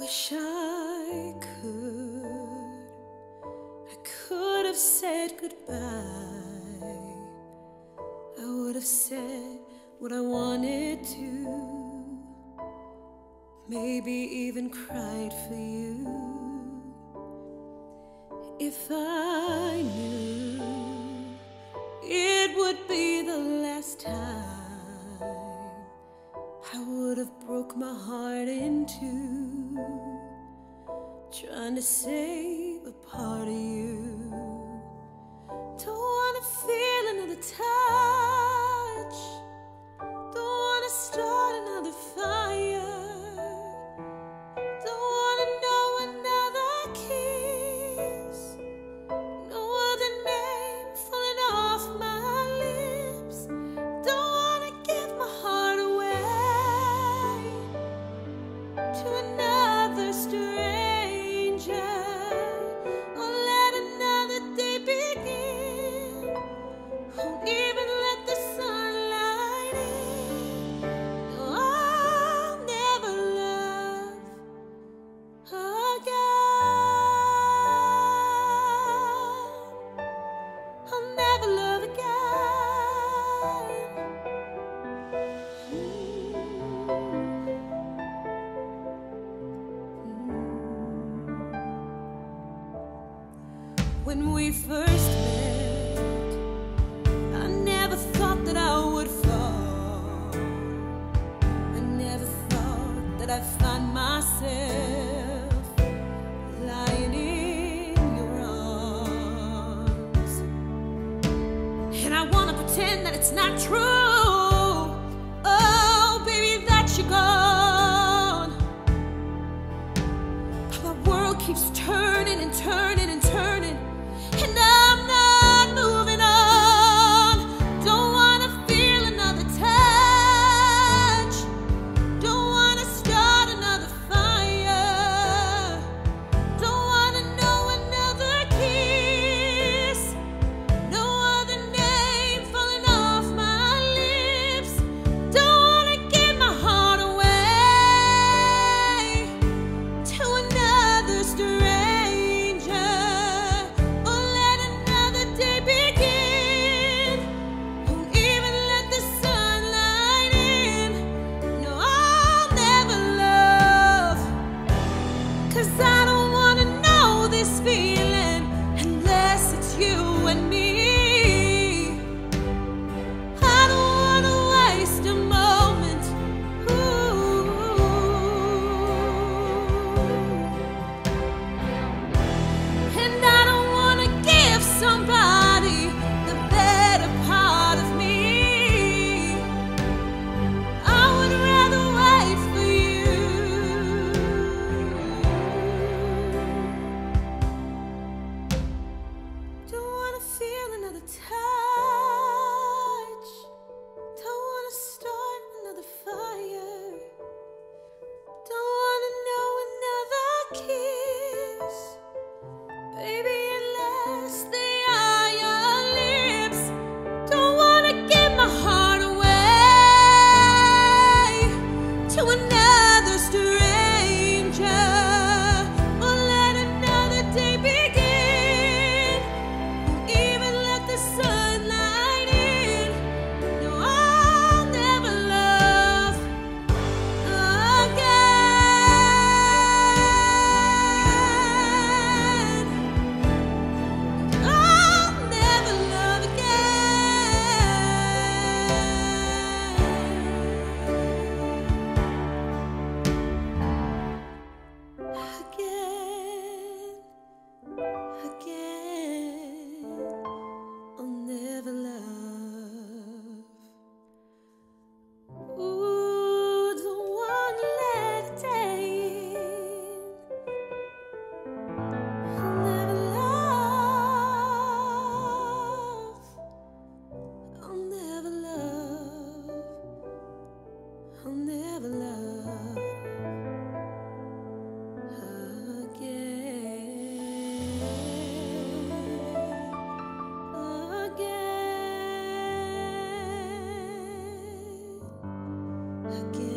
Wish I could have said goodbye. I would have said what I wanted to, maybe even cried for you. If I knew it would be the last time, I would have broke my heart in two, trying to save a part of you. Don't wanna feel another touch, don't wanna start another fire, don't wanna know another kiss, no other name falling off my lips. Don't wanna give my heart away to another stranger, or let another day begin. Won't even let the sunlight in. No, I'll never love again. I'll never love again. When we first met, I never thought that I would fall. I never thought that I'd find myself lying in your arms. And I wanna pretend that it's not true. Oh, baby, that you're gone. But my world keeps turning and turning and turning, and I'm not moving on. Don't wanna feel another touch, don't wanna start another fire, don't wanna know another kiss, no other name falling off my lips. Don't wanna give my heart away to another stranger, or let another day begin. Won't even let the sunlight in. No, I'll never love, 'cause I don't wanna know this feeling unless it's you and me. I don't wanna waste a moment. Ooh. And I don't wanna give somebody the better part of me. I would rather wait for you. Don't wanna feel another touch, don't wanna start another fire, don't wanna know another kiss, baby, unless they are your lips. Don't wanna give my heart away to another stranger, or let another day begin. Won't even let the sunlight in. No, I'll never love again. I'll never love again. I'll never love. Ooh, don't wanna let it in. I'll never love. I'll never love. I'll never love again.